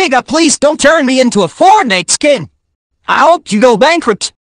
Sega, please don't turn me into a Fortnite skin. I hope you go bankrupt.